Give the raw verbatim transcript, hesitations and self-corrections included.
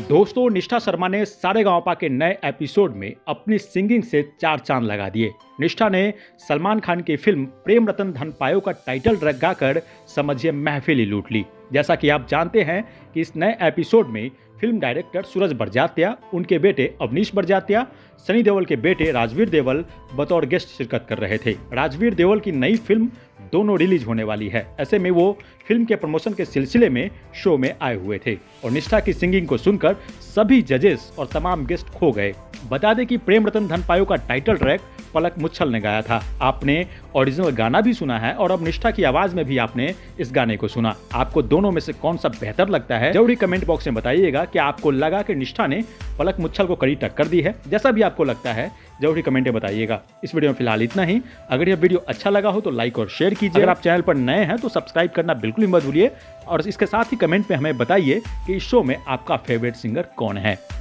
दोस्तों, निष्ठा शर्मा ने सारेगामापा के नए एपिसोड में अपनी सिंगिंग से चार चांद लगा दिए। निष्ठा ने सलमान खान की फिल्म प्रेम रतन धन पायो का टाइटल ट्रैक गाकर समझिए महफिल ही लूट ली। जैसा कि आप जानते हैं कि इस नए एपिसोड में फिल्म डायरेक्टर सूरज बड़जात्या, उनके बेटे अवनीश बड़जात्या, सनी देओल के बेटे राजवीर देओल बतौर गेस्ट शिरकत कर रहे थे। राजवीर देओल की नई फिल्म दोनों रिलीज होने वाली है। ऐसे में वो फिल्म के प्रमोशन के सिलसिले में शो में आए हुए थे और निष्ठा की सिंगिंग को सुनकर सभी जजेस और तमाम गेस्ट खो गए। बता दें कि प्रेम रतन धन पायो का टाइटल ट्रैक पलक मुच्छल ने गाया था। आपने ओरिजिनल गाना भी सुना है और अब निष्ठा की आवाज में भी आपने इस गाने को सुना। आपको दोनों में से कौन सा बेहतर लगता है, जरूर कमेंट बॉक्स में बताइएगा कि आपको लगा कि निष्ठा ने पलक मुच्छल को कड़ी टक्कर दी है। जैसा भी आपको लगता है जरूर कमेंट में बताइएगा। इस वीडियो में फिलहाल इतना ही। अगर यह वीडियो अच्छा लगा हो तो लाइक और शेयर कीजिए। अगर आप चैनल पर नए हैं तो सब्सक्राइब करना बिल्कुल ही मत भूलिए और इसके साथ ही कमेंट में हमें बताइए कि इस शो में आपका फेवरेट सिंगर कौन है।